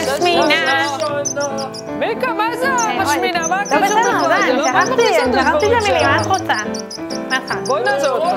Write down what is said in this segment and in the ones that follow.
משמינה. מיקה, מה זה משמינה? מה הקשר לא בסדר, בכלל? שכחתי את המילים, מה את רוצה? מההתחלה. בואי נעזור אותך.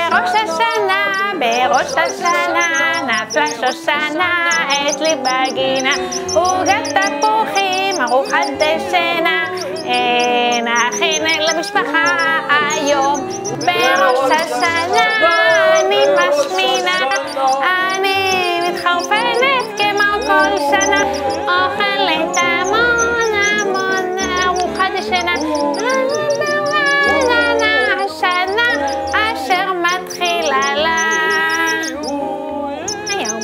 בראש השנה, נפלה שושנה, יש לי בגינה, עוגת תפוחים, ארוחת דשנה, נכין למשפחה היום. בראש השנה, אני משמינה, אני מתחרפנת כמו כל שנה, אוכלת המון המון ארוחת דשנה. מתחילה לה היום.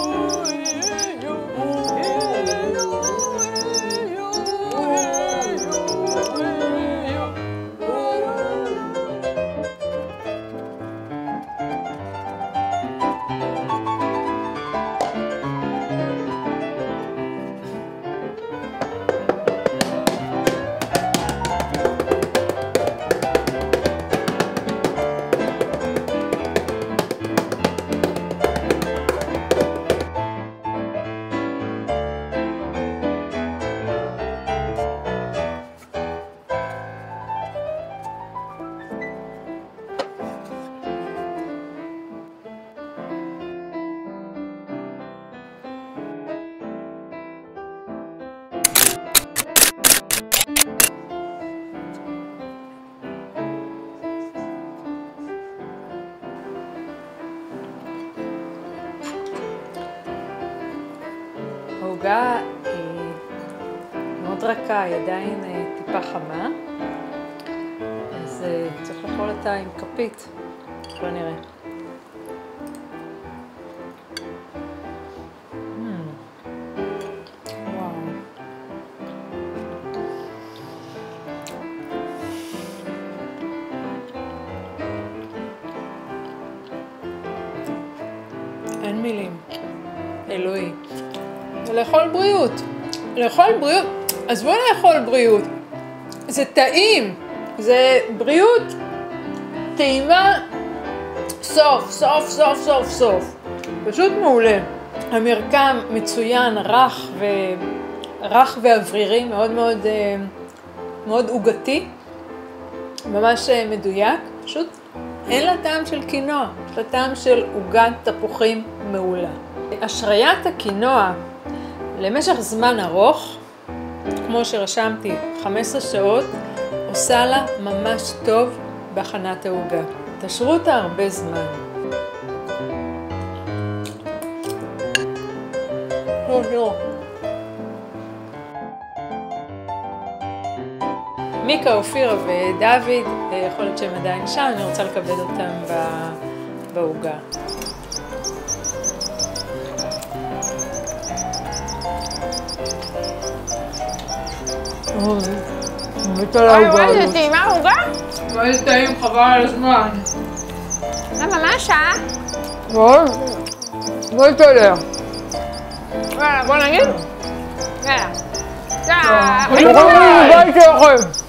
העוגה היא מאוד רכה, היא עדיין טיפה חמה, אז צריך לאכול אותה עם כפית. בוא נראה. וואו. אין מילים. אלוהי. לאכול בריאות. לאכול בריאות. עזבו לאכול בריאות. זה טעים. זה בריאות טעימה סוף, סוף, סוף, סוף, סוף. פשוט מעולה. המרקם מצוין, רך ואוורירי, מאוד מאוד, מאוד עוגתי. ממש מדויק. פשוט אין לה טעם של קינוע. יש לה טעם של עוגת תפוחים מעולה. השריית הקינוע למשך זמן ארוך, כמו שרשמתי 15 שעות, עושה לה ממש טוב בהכנת העוגה. תשרו אותה הרבה זמן. מיקה, אופירה ודוד, יכול להיות שהם עדיין שם, אני רוצה לכבד אותם בעוגה. וואי, זה טעימה עוגה? וואי, טעים, חבל על הזמן. למה, מה השעה? בואי תלך. יאללה, בוא נגיד? יאללה. ביי שלכם.